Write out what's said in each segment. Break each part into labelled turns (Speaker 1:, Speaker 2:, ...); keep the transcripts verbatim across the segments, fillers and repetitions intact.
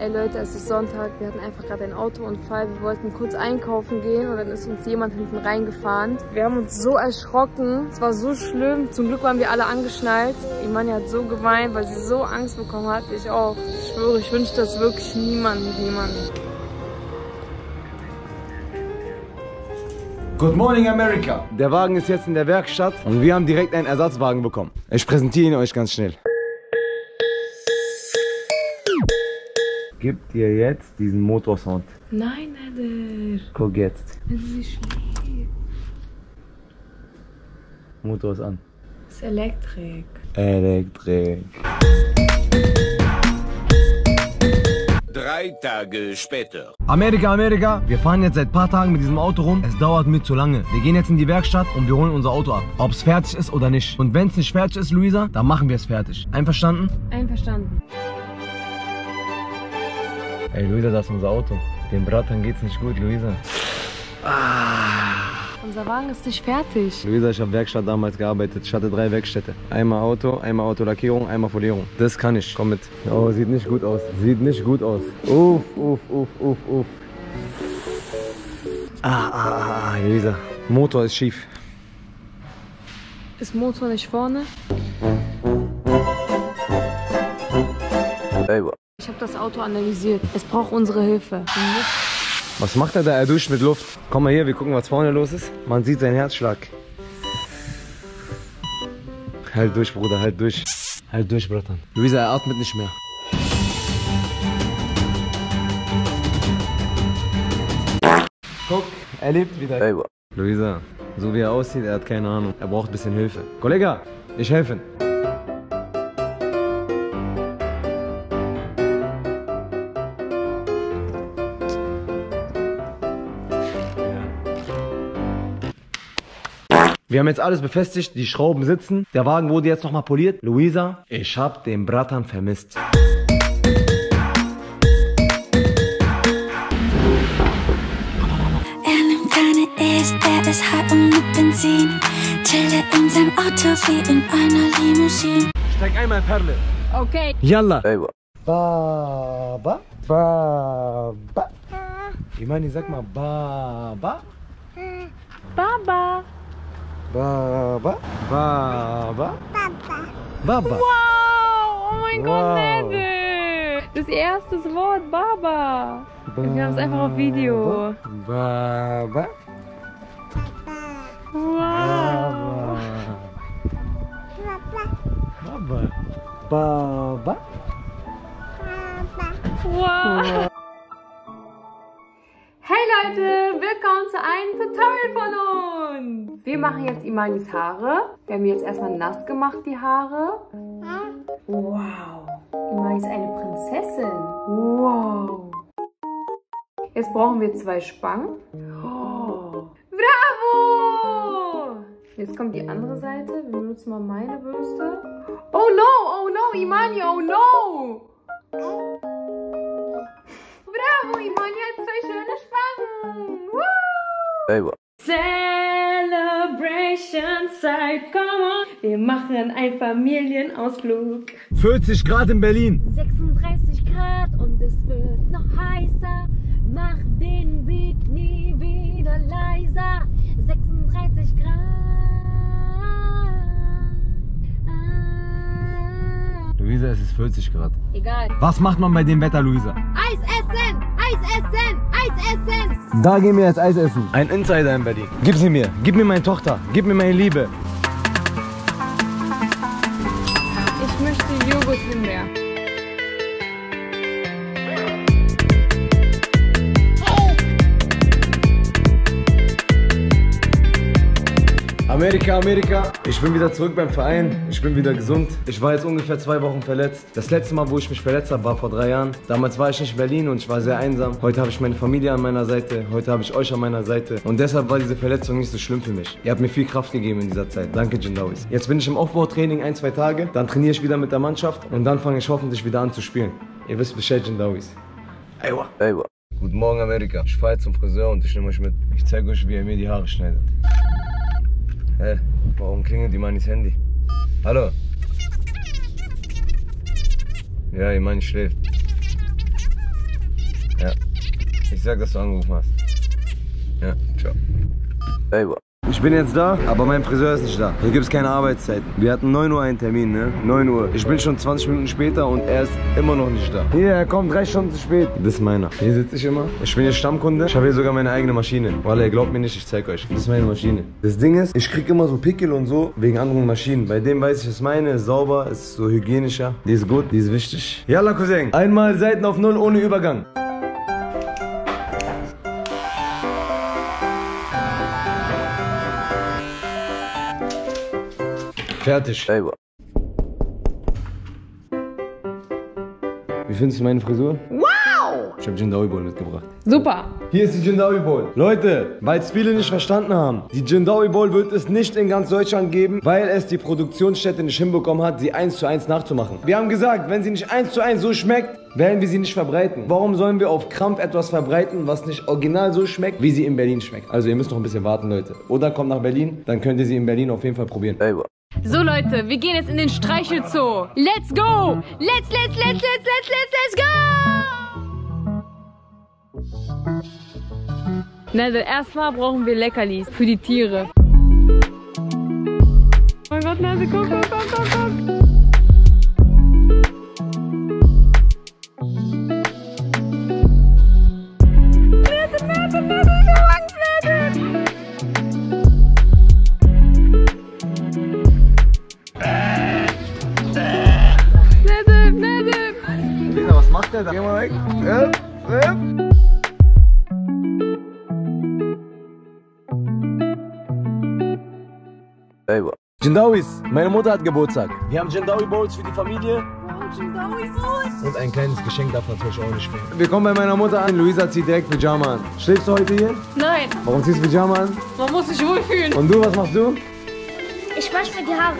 Speaker 1: Ey Leute, es ist Sonntag, wir hatten einfach gerade einen Autounfall. Wir wollten kurz einkaufen gehen und dann ist uns jemand hinten reingefahren. Wir haben uns so erschrocken, es war so schlimm. Zum Glück waren wir alle angeschnallt. Imani hat so geweint, weil sie so Angst bekommen hat. Ich auch. Ich schwöre, ich wünsche das wirklich niemandem, niemandem.
Speaker 2: Good morning, America! Der Wagen ist jetzt in der Werkstatt und wir haben direkt einen Ersatzwagen bekommen. Ich präsentiere ihn euch ganz schnell. Gib dir jetzt diesen Motorsound.
Speaker 1: Nein, Eder.
Speaker 2: Guck jetzt.
Speaker 1: Das ist nicht schlimm.
Speaker 2: Motor ist an.
Speaker 1: Das ist Elektrik.
Speaker 2: Elektrik.
Speaker 3: Drei Tage später.
Speaker 2: Amerika, Amerika, wir fahren jetzt seit ein paar Tagen mit diesem Auto rum. Es dauert mir zu lange. Wir gehen jetzt in die Werkstatt und wir holen unser Auto ab. Ob es fertig ist oder nicht. Und wenn es nicht fertig ist, Luisa, dann machen wir es fertig. Einverstanden?
Speaker 1: Einverstanden.
Speaker 2: Ey, Luisa, das ist unser Auto. Dem Bratan geht's nicht gut, Luisa. Ah.
Speaker 1: Unser Wagen ist nicht fertig.
Speaker 2: Luisa, ich habe Werkstatt damals gearbeitet. Ich hatte drei Werkstätte. Einmal Auto, einmal Autolackierung, einmal Folierung. Das kann ich. Komm mit. Oh, sieht nicht gut aus. Sieht nicht gut aus. Uff, uff, uff, uff, uff. Ah, ah, ah, Luisa. Motor ist schief.
Speaker 1: Ist Motor nicht vorne? Ich habe das Auto analysiert. Es braucht unsere Hilfe.
Speaker 2: Was macht er da? Er duscht mit Luft. Komm mal hier, wir gucken, was vorne los ist. Man sieht seinen Herzschlag. Halt durch, Bruder, halt durch. Halt durch, Bratan. Luisa, er atmet nicht mehr. Guck, er lebt wieder. Luisa, so wie er aussieht, er hat keine Ahnung. Er braucht ein bisschen Hilfe. Kollege, ich helfe. Wir haben jetzt alles befestigt, die Schrauben sitzen. Der Wagen wurde jetzt nochmal poliert. Luisa, ich hab den Bratan vermisst.
Speaker 4: Er nimmt keine E's, er ist high und mit Benzin. Chille in seinem Auto wie in einer Limousine.
Speaker 2: Steig einmal in Perle.
Speaker 1: Okay.
Speaker 2: Yalla. Baba. Baba. Imani, sag mal Baba.
Speaker 1: Baba.
Speaker 2: Baba. Baba. Baba.
Speaker 1: Wow, oh mein
Speaker 2: Wow.
Speaker 1: Gott, Nede. Das erste Wort, Baba. Wir haben es einfach auf Video.
Speaker 2: Baba.
Speaker 1: Wow.
Speaker 2: Baba. Baba.
Speaker 1: Wow. Hey Leute, willkommen zu einem Tutorial von uns. Wir machen jetzt Imanis Haare. Wir haben jetzt erstmal nass gemacht, die Haare. Wow. Imani ist eine Prinzessin. Wow. Jetzt brauchen wir zwei Spangen. Oh. Bravo! Jetzt kommt die andere Seite. Wir benutzen mal meine Bürste. Oh no, oh no, Imani, oh no! Bravo, Imani hat zwei schöne Spangen. Woo! Celebration Zeit, come on. Wir machen einen Familienausflug.
Speaker 2: vierzig Grad in Berlin.
Speaker 1: sechsunddreißig Grad und es wird noch heißer. Mach den Beat nie wieder leiser. sechsunddreißig Grad.
Speaker 2: Luisa, es ist vierzig Grad.
Speaker 1: Egal.
Speaker 2: Was macht man bei dem Wetter, Luisa?
Speaker 1: Eis essen! Eis essen! Eis essen!
Speaker 2: Da gehen wir jetzt Eis essen. Ein Insider in Berlin. Gib sie mir. Gib mir meine Tochter. Gib mir meine Liebe.
Speaker 1: Ich möchte Joghurt Himbeer.
Speaker 2: Amerika, Amerika. Ich bin wieder zurück beim Verein. Ich bin wieder gesund. Ich war jetzt ungefähr zwei Wochen verletzt. Das letzte Mal, wo ich mich verletzt habe, war vor drei Jahren. Damals war ich nicht in Berlin und ich war sehr einsam. Heute habe ich meine Familie an meiner Seite. Heute habe ich euch an meiner Seite. Und deshalb war diese Verletzung nicht so schlimm für mich. Ihr habt mir viel Kraft gegeben in dieser Zeit. Danke, Jindawis. Jetzt bin ich im Aufbautraining ein, zwei Tage. Dann trainiere ich wieder mit der Mannschaft. Und dann fange ich hoffentlich wieder an zu spielen. Ihr wisst Bescheid, Jindawis. Aywa. Aywa. Guten Morgen, Amerika. Ich fahre jetzt zum Friseur und ich nehme euch mit. Ich zeige euch, wie er mir die Haare schneidet. Hä? Warum klingelt Imanis Handy? Hallo? Ja, Imani schläft. Ich sag, dass du angerufen hast. Ja, ciao. Ey, ich bin jetzt da, aber mein Friseur ist nicht da. Hier gibt es keine Arbeitszeit. Wir hatten neun Uhr einen Termin, ne? neun Uhr. Ich bin schon zwanzig Minuten später und er ist immer noch nicht da. Hier, er kommt drei Stunden zu spät. Das ist meiner. Hier sitze ich immer. Ich bin hier Stammkunde. Ich habe hier sogar meine eigene Maschine. Weil ihr glaubt mir nicht, ich zeig euch. Das ist meine Maschine. Das Ding ist, ich krieg immer so Pickel und so wegen anderen Maschinen. Bei dem weiß ich, es ist meine, ist sauber, ist so hygienischer. Die ist gut, die ist wichtig. Yalla, Cousin. Einmal Seiten auf Null ohne Übergang. Fertig. Ey, wie findest du meine Frisur?
Speaker 1: Wow!
Speaker 2: Ich habe Jindawi Bowl mitgebracht.
Speaker 1: Super.
Speaker 2: Hier ist die Jindawi Bowl. Leute, weil es viele nicht verstanden haben, die Jindawi Bowl wird es nicht in ganz Deutschland geben, weil es die Produktionsstätte nicht hinbekommen hat, sie eins zu eins nachzumachen. Wir haben gesagt, wenn sie nicht eins zu eins so schmeckt, werden wir sie nicht verbreiten. Warum sollen wir auf Krampf etwas verbreiten, was nicht original so schmeckt, wie sie in Berlin schmeckt? Also ihr müsst noch ein bisschen warten, Leute. Oder kommt nach Berlin, dann könnt ihr sie in Berlin auf jeden Fall probieren. Ey,
Speaker 1: so Leute, wir gehen jetzt in den Streichelzoo. Let's go! Let's, let's, let's, let's, let's, let's, let's go! Nelde, erstmal brauchen wir Leckerlis für die Tiere. Oh mein Gott, Nelde, guck, guck, guck, guck, guck. Nelde, Nelde, Nelde, ich hab Angst, Nelde!
Speaker 2: Was macht der da? Geh mal weg. Ja, ja. Ey, Jindawis, meine Mutter hat Geburtstag. Wir haben Jindawi Bowls für die Familie.
Speaker 1: Jindawi Bowls.
Speaker 2: Und ein kleines Geschenk darf natürlich auch nicht fehlen. Wir kommen bei meiner Mutter an. Luisa zieht direkt Pyjama an. Schläfst du heute hier?
Speaker 1: Nein.
Speaker 2: Warum ziehst du Pyjama an?
Speaker 1: Man muss sich wohlfühlen.
Speaker 2: Und du, was machst du?
Speaker 3: Ich wasche mir die Haare.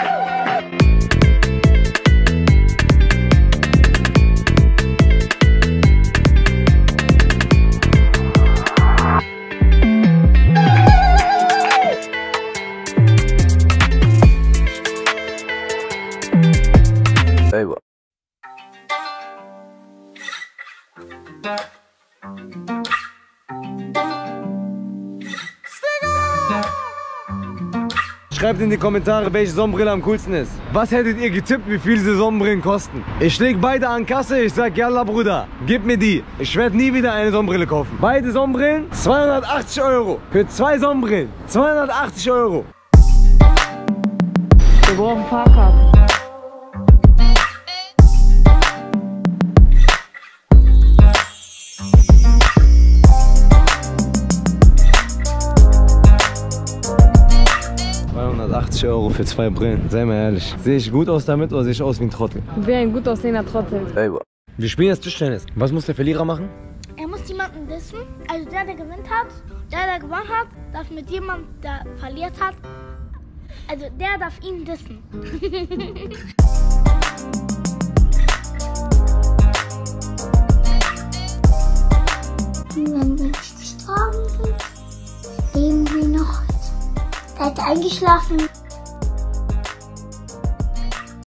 Speaker 2: Ey, schreibt in die Kommentare, welche Sonnenbrille am coolsten ist. Was hättet ihr getippt, wie viel diese Sonnenbrillen kosten? Ich leg beide an Kasse, ich sag, yalla Bruder, gib mir die. Ich werde nie wieder eine Sonnenbrille kaufen. Beide Sonnenbrillen, zweihundertachtzig Euro. Für zwei Sonnenbrillen, zweihundertachtzig Euro.
Speaker 1: Wir brauchen Fahrkarte.
Speaker 2: zweihundertachtzig Euro für zwei Brillen, sei mal ehrlich. Sehe ich gut aus damit oder sehe ich aus wie ein Trottel?
Speaker 1: Wie ein gut aussehender Trottel.
Speaker 2: Ey, wir spielen jetzt Tischtennis. Was muss der Verlierer machen?
Speaker 3: Er muss jemanden dissen. Also der, der gewinnt hat, der, der gewonnen hat, darf mit jemandem, der verliert hat, also der darf ihn dissen. Wenn wir gestorben sind, leben wir noch. Er hat eingeschlafen.